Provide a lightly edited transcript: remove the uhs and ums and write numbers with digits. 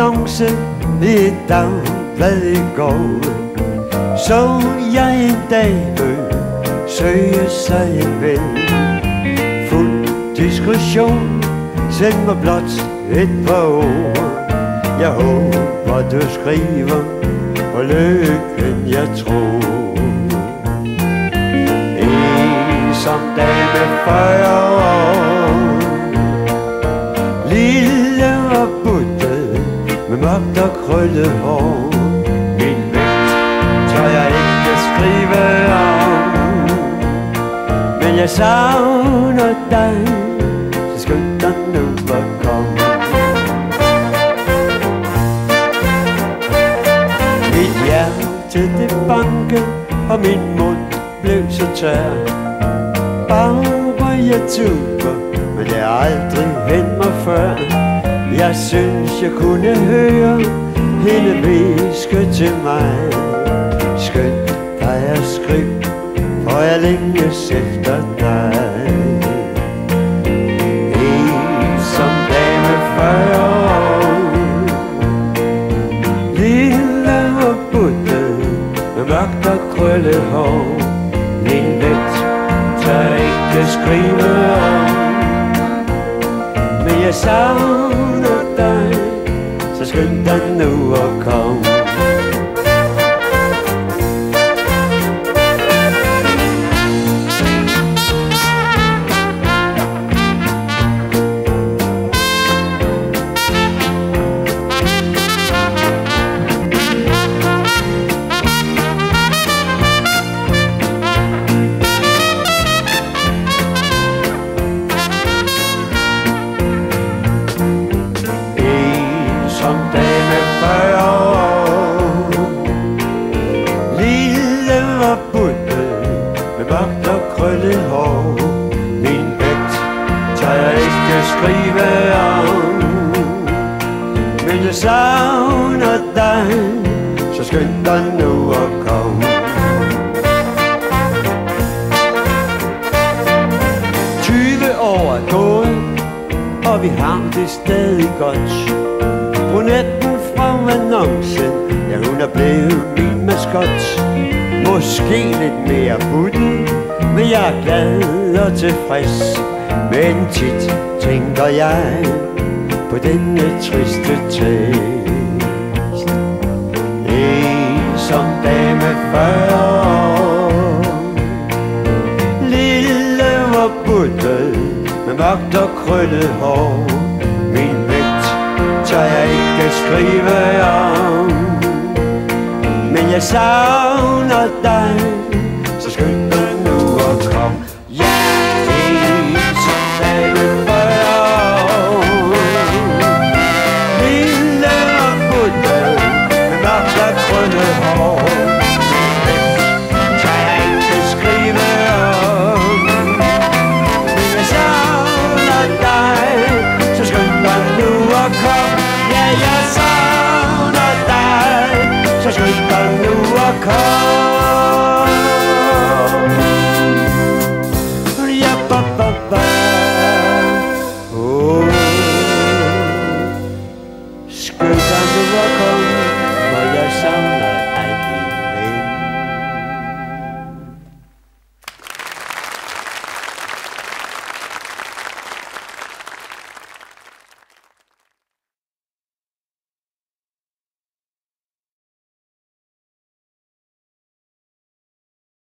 annonce i et dagblad i går, så jeg en dag søge sig en ven. Fuld diskretion, send mig blot et par ord. Jeg håber du skriver på lykken jeg tror. Ensom dame 40 år, lille og buttet med mørkt og krøllet hår. Min vægt tør jeg ikke skrive om, men jeg savner dig, så skynd dig nu at komme. Mit hjerte det banke, og min mund blev så tør. Bare jeg tuber, men jeg har aldrig hændt mig før. Jeg synes jeg kunne høre hende hviske til mig: skynd dig at skrive, for jeg længes efter dig. Ensom dame 40 år, lille og buttet med mørkt og krøllet hår. Min vægt tør ikke skrive om, men jeg savner dig, så skynd dig nu at komme. Som dame 40 år, lille og buttet med mørkt og krøllet hår. Min vægt tør jeg ikke skrive om, men jeg savner dig, så skynd dig nu at komme. 20 år er gået, og vi har det stadig godt. Brunetten fra annoncen, ja hun er blevet min maskot. Måske lidt mere buttet, men jeg er glad og tilfreds. Men tit tænker jeg på denne triste tekst. Ensom dame 40 år, lille og buttet med mørkt og krøllet hår. Min vægt tør jeg ikke skrive om, men jeg savner dig, så skynd dig nu at komme. Ja, ensom dame 40 år, lille og buttet med mørkt og krøllet hår. Min vægt tør jeg ikke skrive om, men jeg savner dig, så skynd dig nu at komme. Ja, jeg savner dig, så skynd dig